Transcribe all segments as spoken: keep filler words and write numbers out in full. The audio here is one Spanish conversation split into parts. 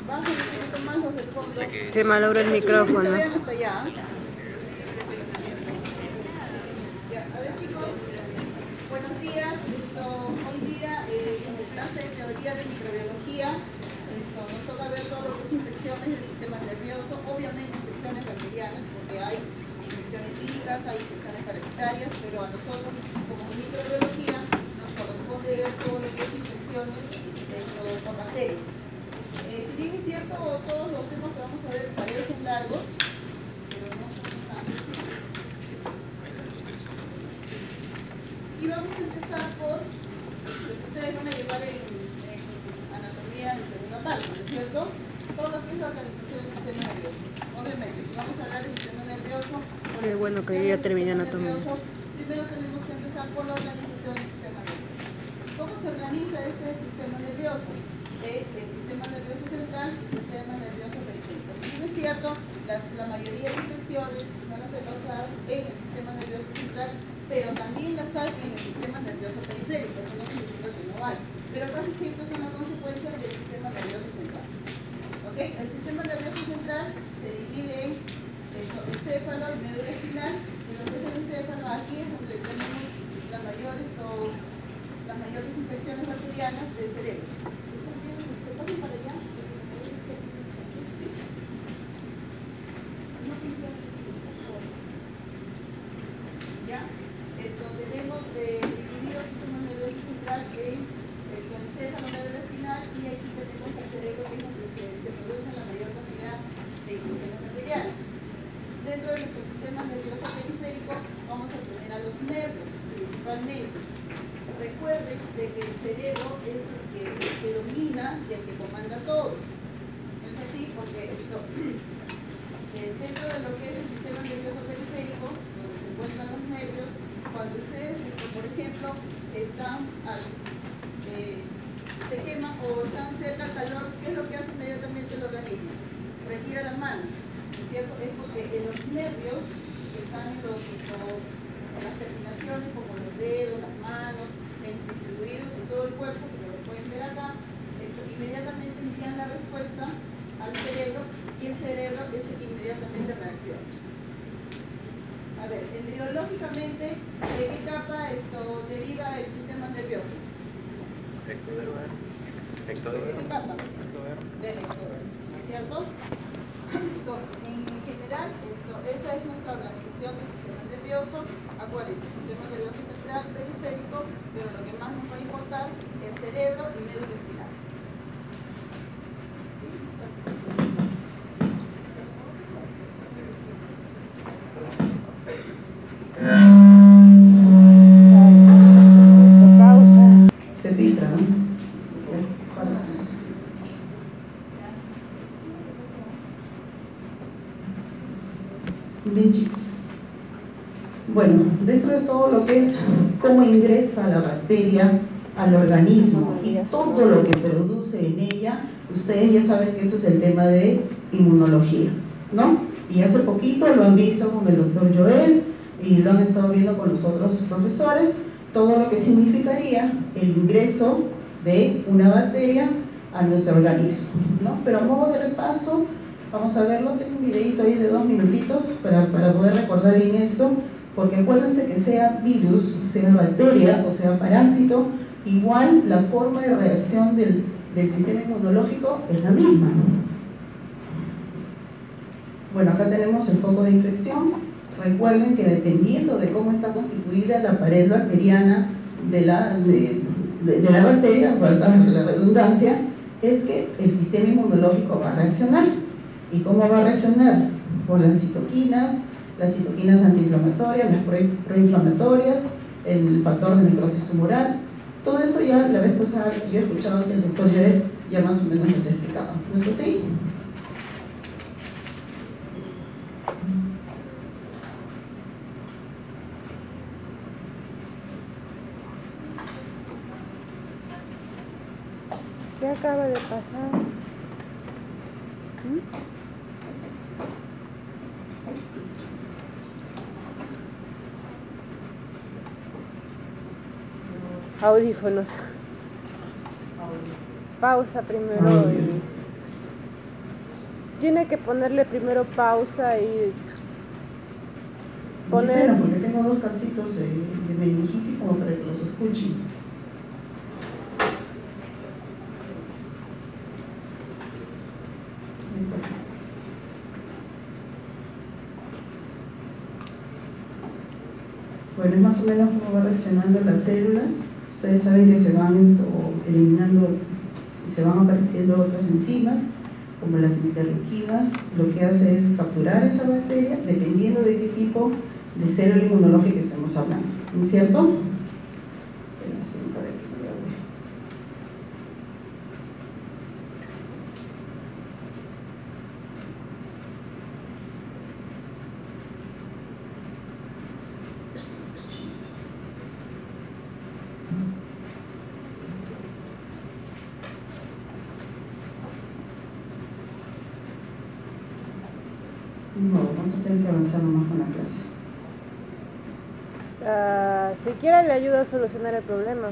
Bajen un poquito más los del fondo. Se malogra el micrófono. Se vean hasta allá. Ya, a ver chicos, buenos días. Esto, hoy día eh, en la clase de teoría de microbiología esto, nos toca ver todo lo que es infecciones del sistema nervioso, obviamente infecciones bacterianas, porque hay infecciones víricas, hay infecciones parasitarias, pero a nosotros como microbiología nos corresponde ver todo lo que es infecciones esto, por bacterias. Eh, si bien es cierto, todos los temas que vamos a ver parecen largos, pero no son tantos. Y vamos a empezar por lo que ustedes van a llevar en, en anatomía en segunda parte, ¿no es cierto? Todo lo que es la organización del sistema nervioso. Obviamente, si vamos a hablar del sistema nervioso, qué bueno que yo ya terminé anatomía. Nervioso, primero tenemos que empezar por la organización del sistema nervioso. ¿Cómo se organiza este sistema nervioso? El, el sistema nervioso central y el sistema nervioso periférico. Si bien es cierto, las, la mayoría de infecciones van a ser causadas en el sistema nervioso central, pero también las hay en el sistema nervioso periférico, eso no significa que no hay, pero casi siempre son una consecuencia del sistema nervioso central. ¿Okay? El sistema nervioso central se divide en esto, encéfalo y médula espinal, y lo que es el encéfalo, aquí es donde tenemos las mayores, o, las mayores infecciones bacterianas del cerebro. ¿Se pasan para allá? ¿Sí? No funciona. ¿Ya? Esto, tenemos eh, dividido el sistema nervioso central en esto, encéfalo, médula espinal, y aquí tenemos el cerebro, que es donde se, se produce la mayor cantidad de infecciones bacterianas. Dentro de nuestro sistema nervioso periférico vamos a tener a los nervios, principalmente. Recuerden de que el cerebro es el que, el que domina y el que comanda todo. ¿No es así? Porque esto, eh, dentro de lo que es el sistema nervioso periférico, donde se encuentran los nervios, cuando ustedes, esto, por ejemplo, están al, eh, se queman o están cerca al calor, ¿qué es lo que hace inmediatamente el organismo? Retira la mano, ¿no es cierto? Es porque en los nervios que están en, los, esto, en las terminaciones, como los dedos, las manos, en, distribuidos en todo el cuerpo, como lo pueden ver acá, esto, inmediatamente envían la respuesta al cerebro y el cerebro es el que inmediatamente reacciona. A ver, embriológicamente, ¿de qué capa esto deriva el sistema nervioso? Ectodermal. ¿De qué capa? Del ectodermal, ¿no es cierto? Entonces, en general, esto, esa es nuestra organización del sistema nervioso. Acuérdense, sistema nervioso central, periférico, pero lo que más nos va a importar es cerebro y médula espinal. ¿Sí? Eso causa. Se filtra, ¿no? Bien, chicos. Bueno, dentro de todo lo que es cómo ingresa la bacteria al organismo y todo lo que produce en ella, ustedes ya saben que eso es el tema de inmunología, ¿no? Y hace poquito lo han visto con el doctor Joel y lo han estado viendo con los otros profesores, todo lo que significaría el ingreso de una bacteria a nuestro organismo, ¿no? Pero a modo de repaso, vamos a verlo, tengo un videito ahí de dos minutitos para, para poder recordar bien esto, porque acuérdense que sea virus, sea bacteria o sea parásito, igual la forma de reacción del, del sistema inmunológico es la misma, ¿no? Bueno, acá tenemos el foco de infección. Recuerden que dependiendo de cómo está constituida la pared bacteriana de la, de, de, de la bacteria, valga la redundancia, es que el sistema inmunológico va a reaccionar. ¿Y cómo va a reaccionar? Con las citoquinas, las citoquinas antiinflamatorias, las pro, proinflamatorias, el factor de necrosis tumoral. Todo eso ya la vez pasada yo he escuchado que el doctor Joel ya más o menos les explicaba. ¿No es así? ¿Qué acaba de pasar? ¿Mm? Audífonos. Pausa primero y... Tiene que ponerle primero pausa y poner... Espera, porque tengo dos casitos de, de meningitis como para que los escuchen. Bueno, es más o menos cómo va reaccionando las células. Ustedes saben que se van esto, eliminando, se van apareciendo otras enzimas, como las interleuquinas. Lo que hace es capturar esa bacteria, dependiendo de qué tipo de célula inmunológica estemos hablando, ¿no es cierto? Qué lástima para que no lo vea. No, vamos a tener que avanzar más con la clase. Uh, siquiera le ayuda a solucionar el problema.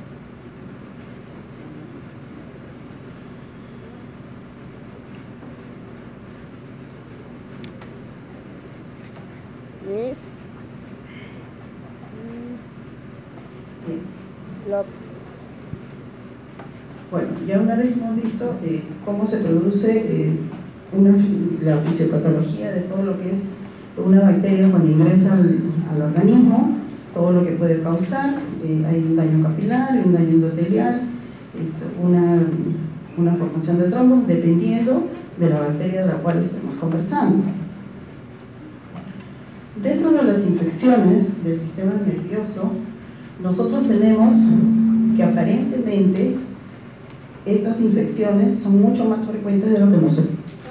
Miss. Bien. Plop. Bueno, ya una vez hemos visto eh, cómo se produce eh, una, la fisiopatología de todo lo que es una bacteria cuando ingresa al, al organismo, todo lo que puede causar. Eh, hay un daño capilar, un daño endotelial, es una, una formación de trombos, dependiendo de la bacteria de la cual estemos conversando. Dentro de las infecciones del sistema nervioso, nosotros tenemos que aparentemente estas infecciones son mucho más frecuentes de lo que nos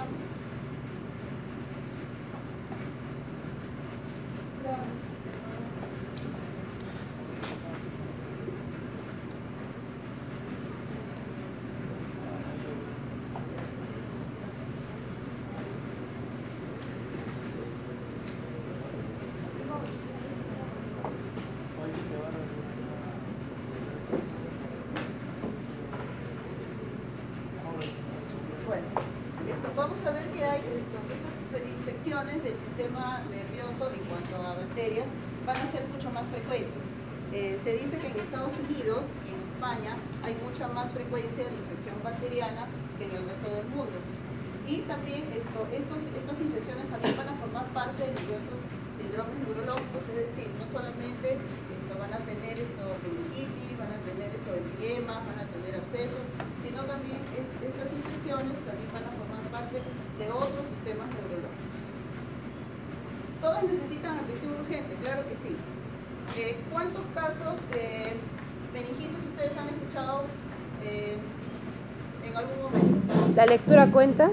del sistema nervioso en cuanto a bacterias van a ser mucho más frecuentes. Eh, se dice que en Estados Unidos y en España hay mucha más frecuencia de infección bacteriana que en el resto del mundo. Y también esto, estos, estas infecciones también van a formar parte de diversos síndromes neurológicos, es decir, no solamente esto, van a tener esto, meningitis, van a tener esto, empiemas, van a tener abscesos, sino también es, estas infecciones también van a formar parte de otros sistemas neurológicos. ¿Todas necesitan atención urgente? Claro que sí. Eh, ¿Cuántos casos de meningitis ustedes han escuchado eh, en algún momento? ¿La lectura cuenta?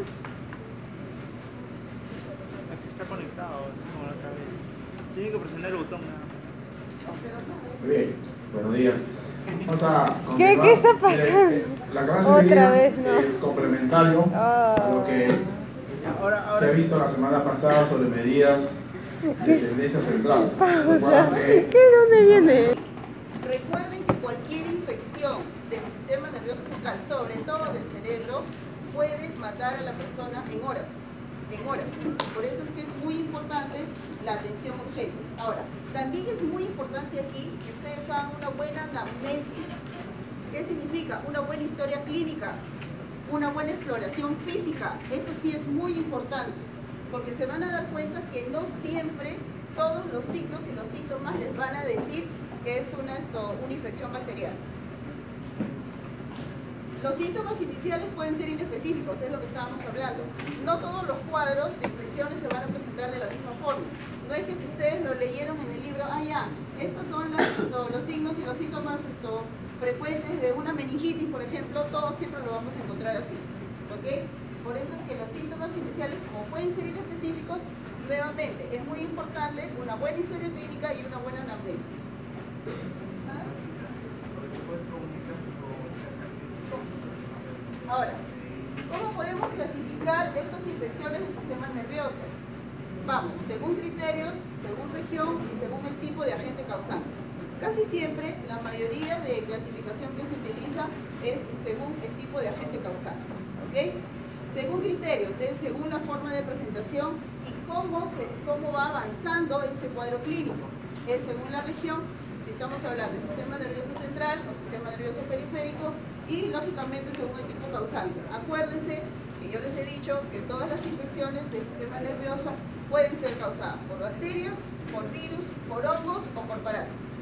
Aquí está conectado, es como la otra vez. Tiene que presionar el botón. Muy bien, buenos días. Vamos a ¿Qué, ¿Qué está pasando? Eh, La clase Otra de día vez, ¿no? es complementario Oh. a lo que Ahora, ahora. se ha visto la semana pasada sobre medidas de tendencia central. Pausa. Recuerdan ¿Qué? que ¿Dónde viene? Recuerden que cualquier infección del sistema nervioso central, sobre todo del cerebro, puede matar a la persona en horas, en horas. Por eso es que es muy importante la atención urgente. Ahora, también es muy importante aquí que ustedes hagan una buena anamnesis. ¿Qué significa? Una buena historia clínica, una buena exploración física. Eso sí es muy importante, porque se van a dar cuenta que no siempre todos los signos y los síntomas les van a decir que es una, esto, una infección bacteriana. Los síntomas iniciales pueden ser inespecíficos, es lo que estábamos hablando. No todos los cuadros de infecciones se van a presentar de la misma forma. No es que si ustedes lo leyeron en el libro, ah ya, estos son las, esto, los signos y los síntomas esto, frecuentes de una meningitis, por ejemplo, todos siempre lo vamos a encontrar así. ¿Ok? Por eso es que los síntomas iniciales, como pueden ser inespecíficos, nuevamente es muy importante una buena historia clínica y una buena anamnesis. Ahora, ¿cómo podemos clasificar estas infecciones del sistema nervioso? Vamos, según criterios, según región y según el tipo de agente causante. Casi siempre, la mayoría de clasificación que se utiliza es según el tipo de agente causante. ¿Ok? Según criterios, es según la forma de presentación y cómo, se, cómo va avanzando ese cuadro clínico. Es según la región, si estamos hablando de sistema nervioso central o sistema nervioso periférico, y lógicamente según el tipo causante. Acuérdense que yo les he dicho que todas las infecciones del sistema nervioso pueden ser causadas por bacterias, por virus, por hongos o por parásitos.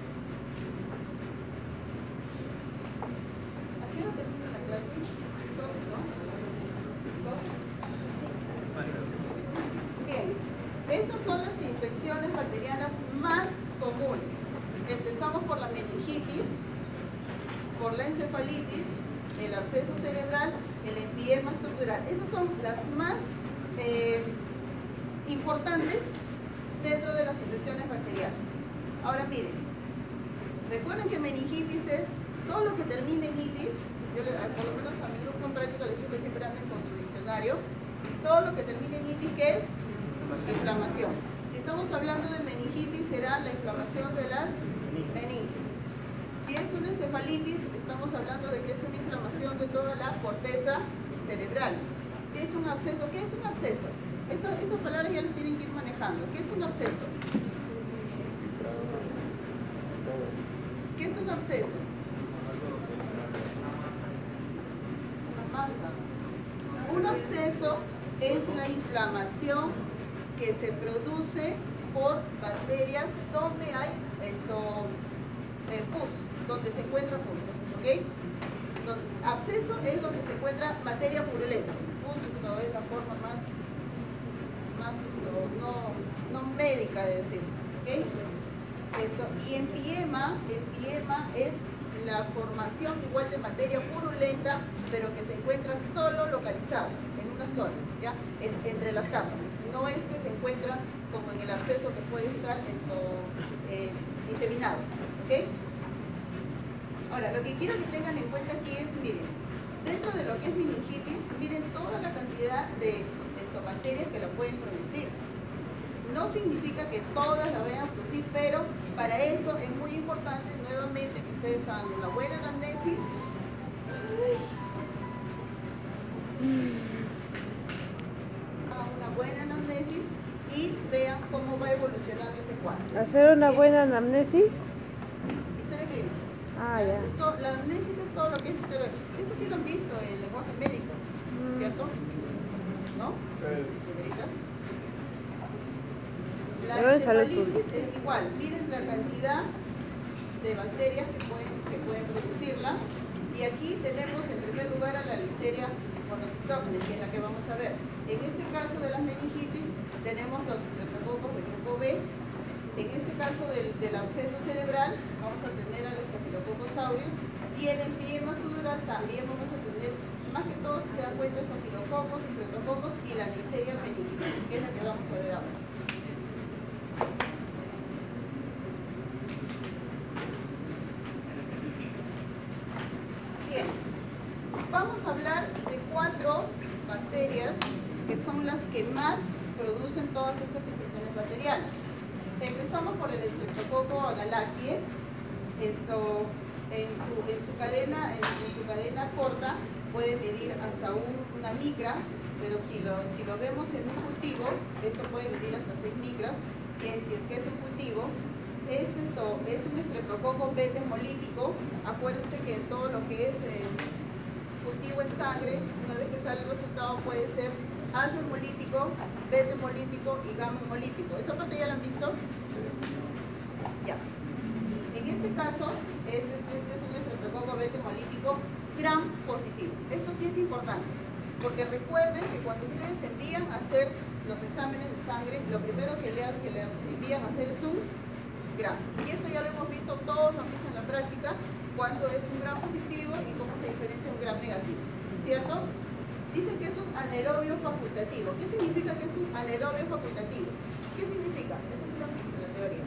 ¿A qué hora termina la clase? Entonces, ¿no? Bien, estas son las infecciones bacterianas más comunes. Empezamos por la meningitis, por la encefalitis, el absceso cerebral, el empiema estructural. Esas son las más eh, importantes dentro de las infecciones bacterianas. Ahora miren, recuerden que meningitis es todo lo que termine en itis. Yo le, por lo menos a mi grupo en práctica les digo que siempre anden con su diccionario. Todo lo que termine en itis, ¿qué es? Inflamación. Si estamos hablando de meningitis, será la inflamación de las meninges. Si es una encefalitis, estamos hablando de que es una inflamación de toda la corteza cerebral. Si es un absceso, ¿qué es un absceso? Estas, estas palabras ya las tienen que ir manejando. ¿Qué es un absceso? ¿Qué es un absceso? Una masa. Un absceso es la inflamación que se produce por bacterias donde hay esto, eh, pus, donde se encuentra pus, ¿ok? Don, absceso es donde se encuentra materia purulenta. Pus, esto es la forma más, más esto, no, no médica de decir, ¿ok? Esto, y empiema, empiema es la formación igual de materia purulenta, pero que se encuentra solo localizada, en una zona, ¿ya? En, entre las capas. No es que se encuentra como en el absceso que puede estar esto, eh, diseminado, ¿ok? Ahora, lo que quiero que tengan en cuenta aquí es, miren, dentro de lo que es meningitis, miren toda la cantidad de esto, bacterias que la pueden producir. No significa que todas la vayan a producir, pero para eso es muy importante nuevamente que ustedes hagan una buena anamnesis. Hagan una buena anamnesis y vean cómo va evolucionando ese cuadro. ¿Hacer una ¿Bien? buena anamnesis? Historia clínica. Ah, ya. Esto, la anamnesis es todo lo que es historia. Eso sí lo han visto en el lenguaje médico, ¿cierto? ¿No? ¿Verdad? La Pero en salud encefalitis es igual. Miren la cantidad de bacterias que pueden, que pueden producirla. Y aquí tenemos en primer lugar a la Listeria monocytogenes, que es la que vamos a ver. En este caso de las meningitis tenemos los estreptococos del grupo B. En este caso del, del absceso cerebral vamos a tener al Staphylococcus aureus, y el empiema subdural también vamos a tener, más que todo si se dan cuenta, estafilococos, estreptococos y la Neisseria meningitis, que es la que vamos a ver ahora. Bien, vamos a hablar de cuatro bacterias que son las que más producen todas estas infecciones bacterianas. Empezamos por el Streptococcus agalactiae. Esto en su, en su cadena, en, en su cadena corta puede medir hasta un, una micra, pero si lo, si lo vemos en un cultivo, eso puede medir hasta seis micras, si es, si es que es en cultivo. Es, esto, es un estreptococo beta hemolítico. Acuérdense que todo lo que es eh, cultivo en sangre, una vez que sale el resultado, puede ser alfa hemolítico, beta hemolítico y gamma hemolítico. ¿Esa parte ya la han visto? Ya. En este caso, es, este, este es un estreptococo beta hemolítico gram positivo. Eso sí es importante, porque recuerden que cuando ustedes envían a hacer los exámenes de sangre, lo primero que le, que le envían a hacer es un gram. Y eso ya lo hemos visto, todos lo han visto en la práctica, cuando es un gram positivo y cómo se diferencia un gram negativo, ¿cierto? Dice que es un anaerobio facultativo. ¿Qué significa que es un anaerobio facultativo? ¿Qué significa? Eso sí lo han visto en la teoría.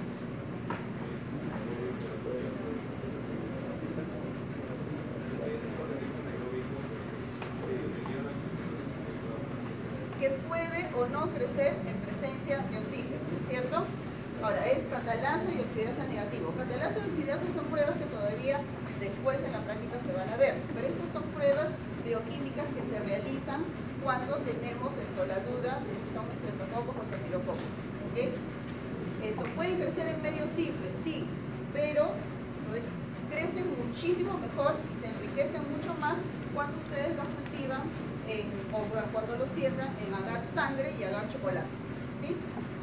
Que puede o no crecer en presencia de oxígeno, ¿no es cierto? Ahora, es catalasa y oxidasa negativo. Catalasa y oxidasa son pruebas que todavía después en la práctica se van a ver, pero estas son pruebas bioquímicas que se realizan cuando tenemos esto, la duda de si son estreptococos o estafilococos. ¿Okay? Esto, pueden crecer en medios simples, sí, pero crecen muchísimo mejor y se enriquecen mucho más cuando ustedes los cultivan en, o cuando los siembran en agar sangre y agar chocolate. ¿Sí?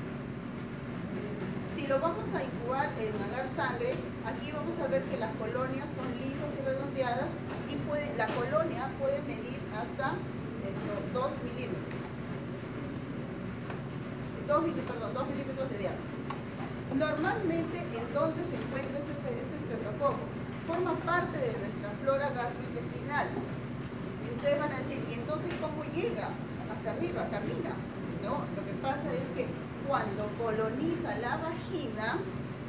Si lo vamos a incubar en agar sangre, aquí vamos a ver que las colonias son lisas y redondeadas y puede, la colonia puede medir hasta esto, dos milímetros. dos, perdón, dos milímetros de diámetro. Normalmente, ¿en dónde se encuentra ese, ese estreptococo? Forma parte de nuestra flora gastrointestinal. Y ustedes van a decir, ¿y entonces cómo llega hasta arriba? ¿Camina? No, lo que pasa es que cuando coloniza la vagina,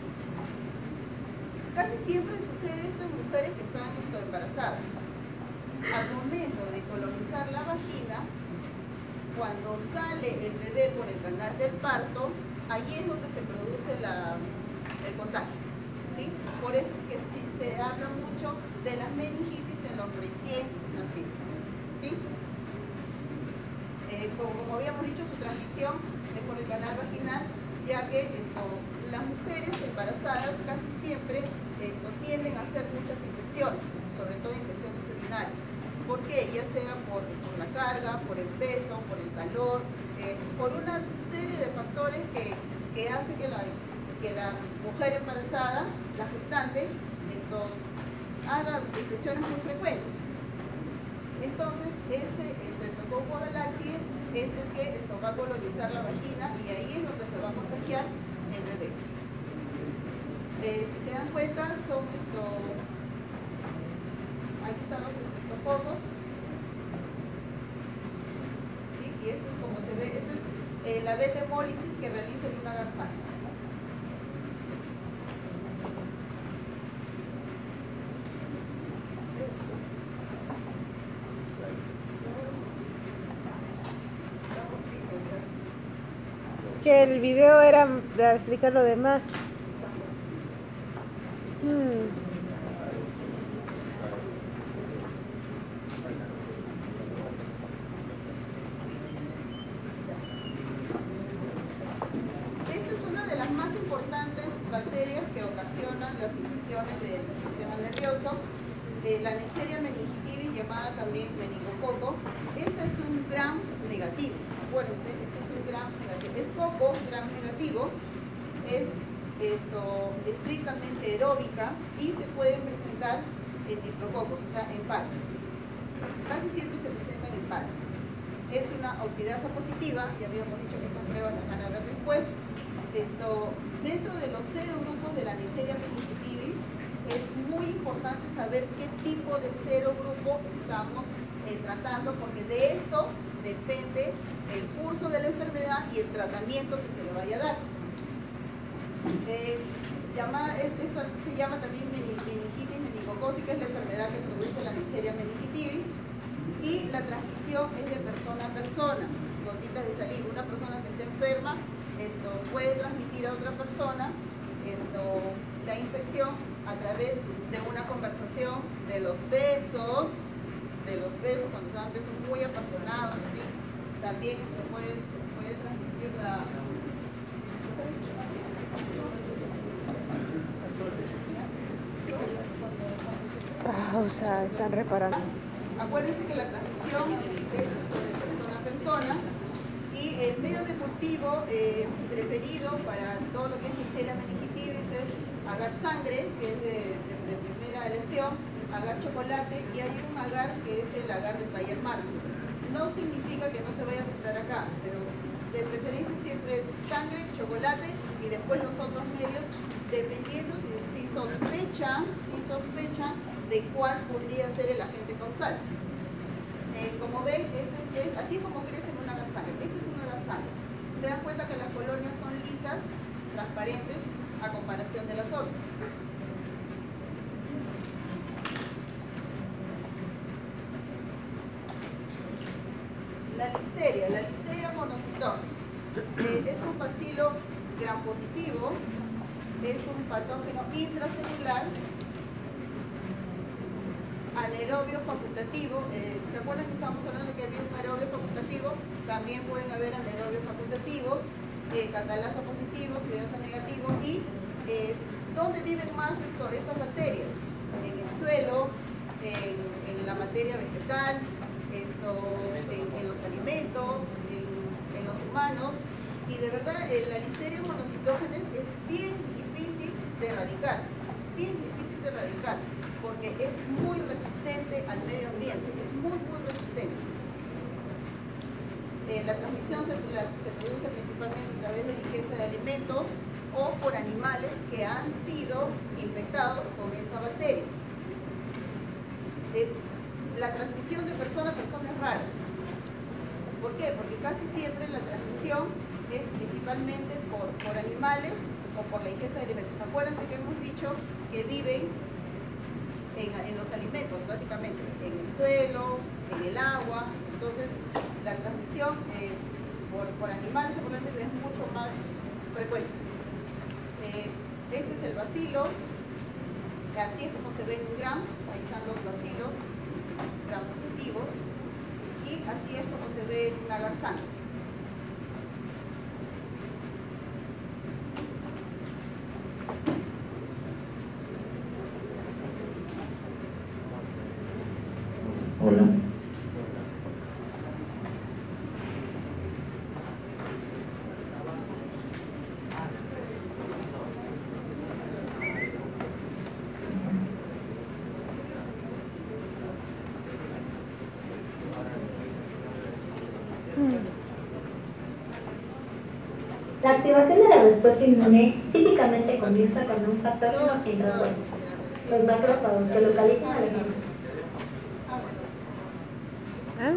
casi siempre sucede esto en mujeres que están esto, embarazadas. Al momento de colonizar la vagina, cuando sale el bebé por el canal del parto, allí es donde se produce la, el contagio. ¿Sí? Por eso es que sí, se habla mucho de las meningitis en los recién nacidos. ¿Sí? Eh, como, como habíamos dicho, su transmisión es por el canal vaginal, ya que esto, las mujeres embarazadas casi siempre esto, tienden a hacer muchas infecciones, sobre todo infecciones urinarias. ¿Por qué? Ya sea por, por la carga, por el peso, por el calor, eh, por una serie de factores que, que hace que la, que la mujer embarazada, la gestante, esto, haga infecciones muy frecuentes. Entonces, este Streptococcus agalactiae es el que esto va a colonizar la vagina y ahí es donde se va a contagiar el bebé. Eh, si se dan cuenta, son esto, aquí están los estreptococos, ¿sí? Y esto es como se ve, esta es eh, la beta hemólisis que realiza en una garzana. Que el video era de explicar lo demás. Hmm. Esta es una de las más importantes bacterias que ocasionan las infecciones del sistema nervioso. Eh, la Neisseria meningitidis, llamada también meningococo. Este es un gram negativo. Acuérdense, este es un gram negativo. Es coco, gram negativo. Es esto, estrictamente aeróbica y se pueden presentar en diplococos, o sea, en pares. Casi siempre se presentan en pares. Es una oxidasa positiva, ya habíamos dicho que estas pruebas las van a ver después. Esto, dentro de los serogrupos de la Neisseria meningitidis, es muy importante saber qué tipo de serogrupo estamos eh, tratando, porque de esto depende el curso de la enfermedad y el tratamiento que se le vaya a dar. Eh, llama, es, esto se llama también meningitis meningocócica, es la enfermedad que produce la Neisseria meningitidis, y la transmisión es de persona a persona, gotitas de saliva. Una persona que esté enferma esto, puede transmitir a otra persona esto, la infección a través de una conversación, de los besos, de los besos, cuando se dan besos muy apasionados, así, también esto puede, puede transmitir la... Pausa, están reparando. Acuérdense que la transmisión es esto de persona a persona y el medio de cultivo eh, preferido para todo lo que es Neisseria meningitidis es agar sangre, que es de, de, de primera elección, agar chocolate, y hay un agar que es el agar de taller marco. No significa que no se vaya a sembrar acá, pero de preferencia siempre es sangre, chocolate y después los otros medios, dependiendo si, si sospechan, si sospechan de cuál podría ser el agente causal. Eh, como ven, es, es, así es como crece en una garzana. Esto es una garzana. Se dan cuenta que las colonias son lisas, transparentes, a comparación de las otras. La listeria, la listeria monocytogenes, eh, es un bacilo gram positivo, es un patógeno intracelular, anaerobio facultativo. Eh, ¿Se acuerdan que estábamos hablando de que había un aerobio facultativo? También pueden haber anaerobios facultativos, eh, catalasa positivo, oxidasa negativo. Y eh, ¿dónde viven más esto, estas bacterias? En el suelo, en, en la materia vegetal, esto, en, en los alimentos, en, en los humanos. Y de verdad, eh, la Listeria monocitógenes es bien difícil de erradicar, bien difícil de erradicar, porque es muy resistente al medio ambiente, es muy, muy resistente. Eh, la transmisión se, la, se produce principalmente a través de la ingesta de alimentos o por animales que han sido infectados con esa bacteria. Eh, la transmisión de persona a persona es rara. ¿Por qué? Porque casi siempre la transmisión es principalmente por, por animales o por la ingesta de alimentos. Acuérdense que hemos dicho que viven en, en los alimentos, básicamente, en el suelo, en el agua. Entonces, la transmisión eh, por, por animales seguramente es mucho más frecuente. Eh, este es el bacilo, así es como se ve en un gram, ahí están los bacilos gram positivos, y así es como se ve en un agar sano. Hola. La activación de la respuesta inmune típicamente comienza cuando un patógeno entra al cuerpo. Los macrófagos que localizan a la gente. ¿Ah?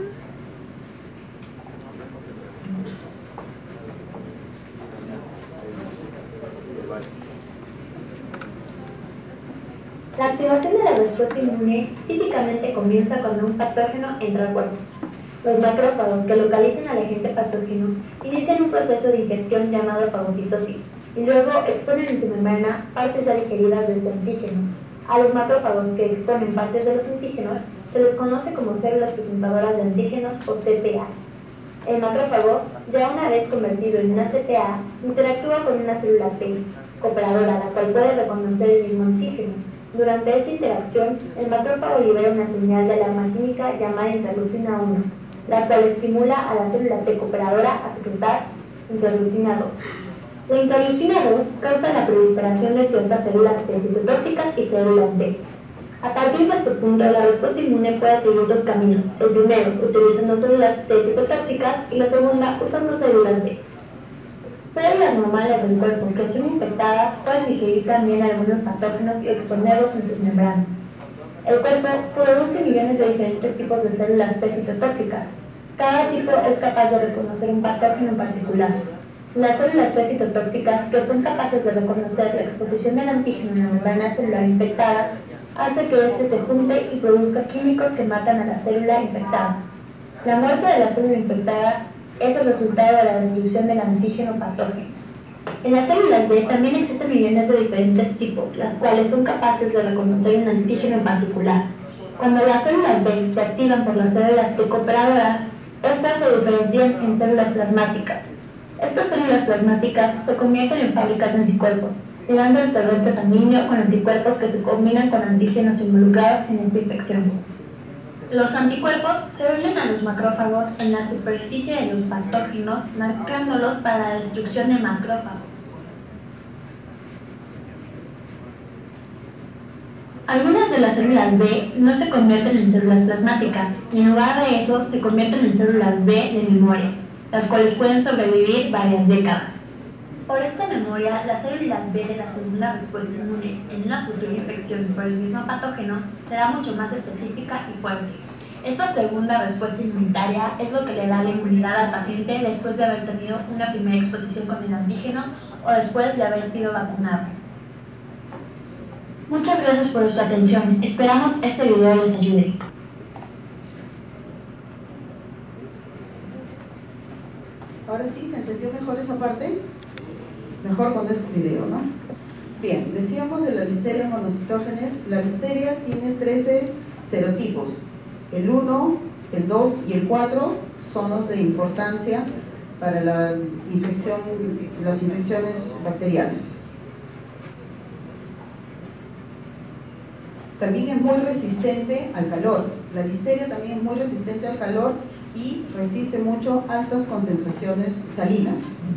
La activación de la respuesta inmune típicamente comienza cuando un patógeno entra al cuerpo. Los macrófagos que localizan al agente patógeno inician un proceso de ingestión llamado fagocitosis y luego exponen en su membrana partes ya digeridas de este antígeno. A los macrófagos que exponen partes de los antígenos se les conoce como células presentadoras de antígenos o C P As. El macrófago, ya una vez convertido en una C P A, interactúa con una célula T, cooperadora, la cual puede reconocer el mismo antígeno. Durante esta interacción, el macrófago libera una señal de alarma química llamada interleucina uno, la cual estimula a la célula T cooperadora a secretar interleucina dos. La interleucina dos causa la proliferación de ciertas células T citotóxicas y células B. A partir de este punto, la respuesta inmune puede seguir dos caminos. El primero, utilizando células T citotóxicas, y la segunda, usando células B. Células normales del cuerpo que son infectadas pueden digerir también algunos patógenos y exponerlos en sus membranas. El cuerpo produce millones de diferentes tipos de células T citotóxicas. Cada tipo es capaz de reconocer un patógeno en particular. Las células T citotóxicas, que son capaces de reconocer la exposición del antígeno en la membrana celular infectada, hace que éste se junte y produzca químicos que matan a la célula infectada. La muerte de la célula infectada es el resultado de la destrucción del antígeno patógeno. En las células B también existen millones de diferentes tipos, las cuales son capaces de reconocer un antígeno en particular. Cuando las células B se activan por las células T cooperadoras, estas se diferencian en células plasmáticas. Estas células plasmáticas se convierten en fábricas de anticuerpos, ligando el torrente sanguíneo con anticuerpos que se combinan con antígenos involucrados en esta infección. Los anticuerpos se unen a los macrófagos en la superficie de los patógenos, marcándolos para la destrucción de macrófagos. Algunas de las células B no se convierten en células plasmáticas, y en lugar de eso se convierten en células B de memoria, las cuales pueden sobrevivir varias décadas. Por esta memoria, las células B de la segunda respuesta inmune en una futura infección por el mismo patógeno será mucho más específica y fuerte. Esta segunda respuesta inmunitaria es lo que le da la inmunidad al paciente después de haber tenido una primera exposición con el antígeno o después de haber sido vacunado. Muchas gracias por su atención. Esperamos este video les ayude. Ahora sí, ¿se entendió mejor esa parte? Mejor con este video, ¿no? Bien, decíamos de la Listeria monocitógenes. La Listeria tiene trece serotipos. El uno, el dos y el cuatro son los de importancia para la infección, las infecciones bacterianas. También es muy resistente al calor. La listeria también es muy resistente al calor y resiste mucho altas concentraciones salinas.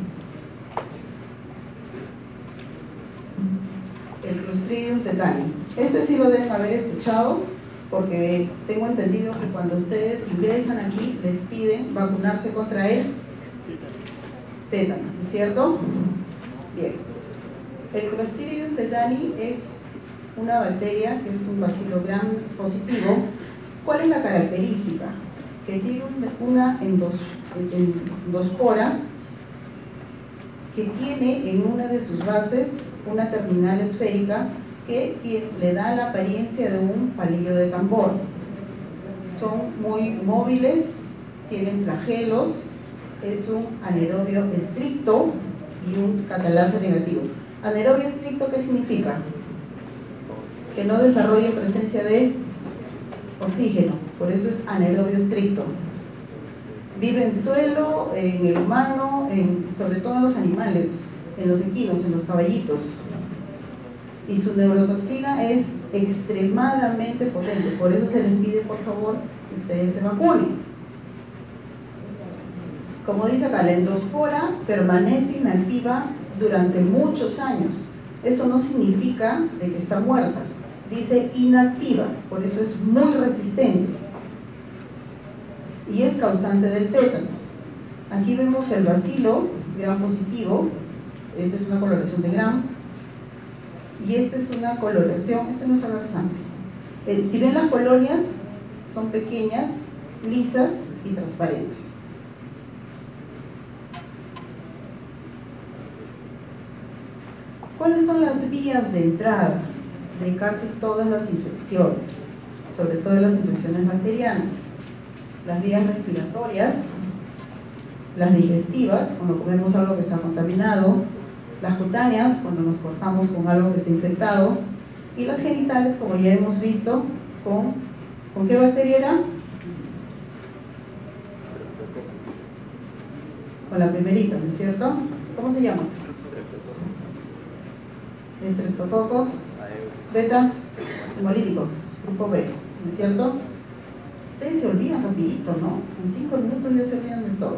El Clostridium tetani. Este sí lo deben haber escuchado, porque tengo entendido que cuando ustedes ingresan aquí les piden vacunarse contra el tétano, ¿no es cierto? Bien. El Clostridium tetani es una bacteria que es un bacilo gram positivo. ¿Cuál es la característica? Que tiene una endos, endospora que tiene en una de sus bases una terminal esférica que tiene, le da la apariencia de un palillo de tambor. Son muy móviles, tienen flagelos, es un anaerobio estricto y un catalasa negativo. Anaerobio estricto, ¿qué significa? Que no desarrolla presencia de oxígeno, por eso es anaerobio estricto. Vive en suelo, en el humano, en, sobre todo en los animales, en los equinos, en los caballitos. Y su neurotoxina es extremadamente potente, por eso se les pide por favor que ustedes se vacunen. Como dice acá, la endospora permanece inactiva durante muchos años. Eso no significa de que está muerta, dice inactiva, por eso es muy resistente y es causante del tétanos. Aquí vemos el bacilo gram positivo, esta es una coloración de gram y esta es una coloración, este no es agar sangre. Eh, si ven las colonias, son pequeñas, lisas y transparentes. ¿Cuáles son las vías de entrada de casi todas las infecciones? Sobre todo las infecciones bacterianas. Las vías respiratorias, las digestivas, cuando comemos algo que está contaminado, las cutáneas, cuando nos cortamos con algo que está infectado, y las genitales, como ya hemos visto, con, ¿con qué bacteria era? Con la primerita, ¿no es cierto? ¿Cómo se llama? Estreptococo beta hemolítico, grupo B, ¿no es cierto? Ustedes se olvidan rapidito, ¿no? En cinco minutos ya se olvidan de todo.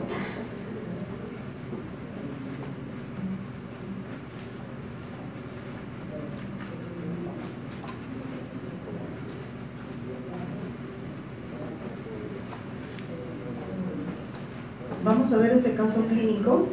Vamos a ver ese caso clínico.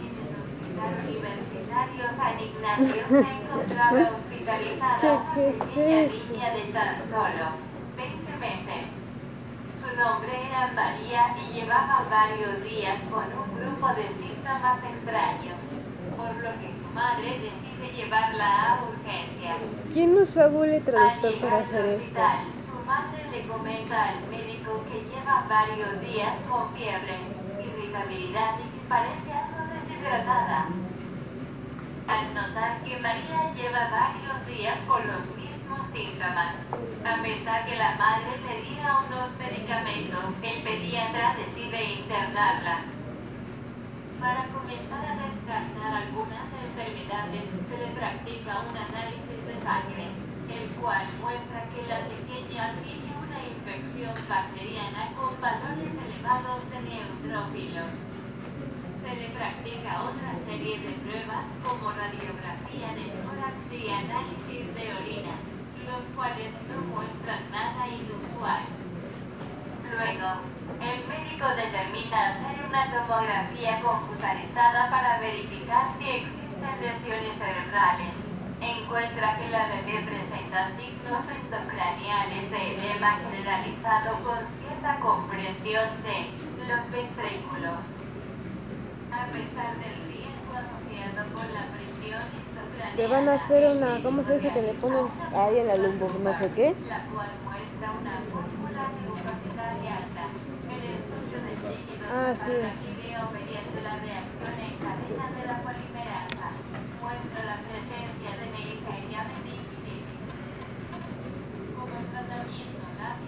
San Ignacio se encontraba hospitalizada una pequeña niña de tan solo veinte meses. Su nombre era María y llevaba varios días con un grupo de síntomas extraños, por lo que su madre decide llevarla a urgencias. ¿Quién usa Google Traductor Al para llegar hacer al esto? hospital, su madre le comenta al médico que lleva varios días con fiebre, irritabilidad y que parece algo deshidratada. Al notar que María lleva varios días con los mismos síntomas, a pesar que la madre le diera unos medicamentos, el pediatra decide internarla. Para comenzar a descartar algunas enfermedades, se le practica un análisis de sangre, el cual muestra que la pequeña tiene una infección bacteriana con valores elevados de neutrófilos. Se le practica otra serie de pruebas como radiografía de tórax y análisis de orina, los cuales no muestran nada inusual. Luego, el médico determina hacer una tomografía computarizada para verificar si existen lesiones cerebrales. Encuentra que la bebé presenta signos endocraniales de edema generalizado con cierta compresión de los ventrículos. A pesar del riesgo asociado con la presión endocraniana, Le van a hacer una, ¿cómo se dice que le ponen ahí en la lumbo, no sé qué? la cual muestra una fórmula de glucosidad alta. El estudio del líquido Ah, sí, de sí. video mediante la reacción en cadena de la polimerasa muestra la presencia de Neisseria meningitidis. Como tratamiento rápido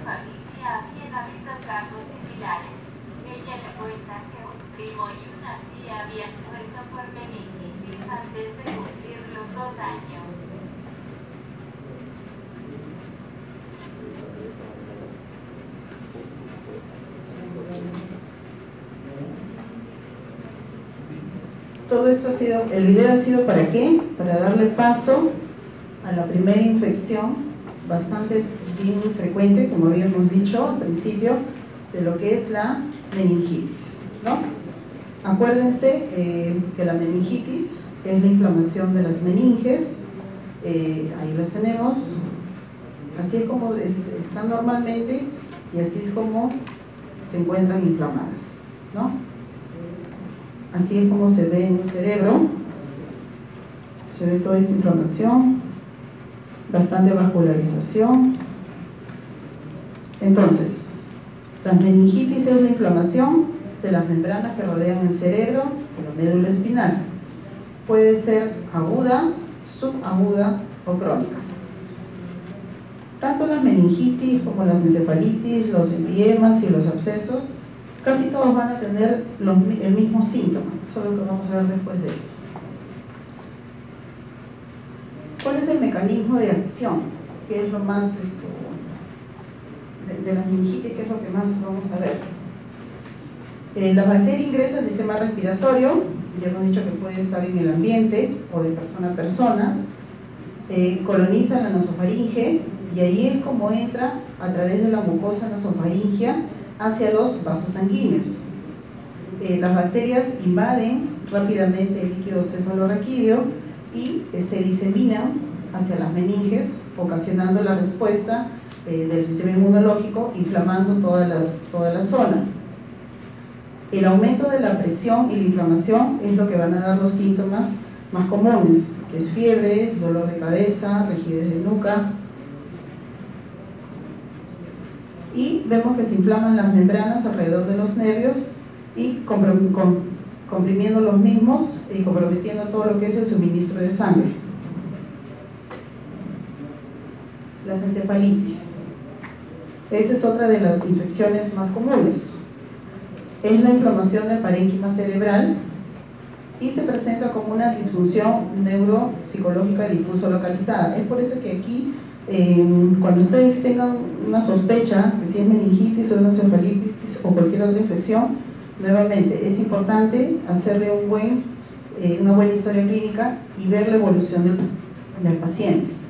familia habían habido casos similares. Ella le cuenta que un primo y una tía habían muerto por meningitis antes de cumplir los dos años. Todo esto ha sido, el video ha sido ¿para qué? Para darle paso a la primera infección, bastante bien frecuente, como habíamos dicho al principio, de lo que es la meningitis, ¿no? Acuérdense eh, que la meningitis es la inflamación de las meninges, eh, ahí las tenemos, así es como es, están normalmente y así es como se encuentran inflamadas, ¿no? Así es como se ve en el cerebro, se ve toda esa inflamación, bastante vascularización. Entonces, la meningitis es la inflamación de las membranas que rodean el cerebro, de la médula espinal. Puede ser aguda, subaguda o crónica. Tanto las meningitis como las encefalitis, los empiemas y los abscesos, casi todos van a tener los, el mismo síntoma. Eso es lo que vamos a ver después de esto. ¿Cuál es el mecanismo de acción? ¿Qué es lo más esto, de, de la meningitis? ¿Qué es lo que más vamos a ver? Eh, la bacteria ingresa al sistema respiratorio, ya hemos dicho que puede estar en el ambiente o de persona a persona, eh, coloniza la nasofaringe y ahí es como entra a través de la mucosa nasofaringea hacia los vasos sanguíneos. Eh, las bacterias invaden rápidamente el líquido cefalorraquídeo y eh, se diseminan hacia las meninges, ocasionando la respuesta eh, del sistema inmunológico, inflamando todas las, toda la zona. El aumento de la presión y la inflamación es lo que van a dar los síntomas más comunes, que es fiebre, dolor de cabeza, rigidez de nuca. Y vemos que se inflaman las membranas alrededor de los nervios y comprom com comprimiendo los mismos y comprometiendo todo lo que es el suministro de sangre. Las encefalitis. Esa es otra de las infecciones más comunes. Es la inflamación del parénquima cerebral y se presenta como una disfunción neuropsicológica difuso localizada. Es por eso que aquí Eh, cuando ustedes tengan una sospecha de si es meningitis o es encefalitis o cualquier otra infección, nuevamente es importante hacerle un buen, eh, una buena historia clínica y ver la evolución del, del paciente.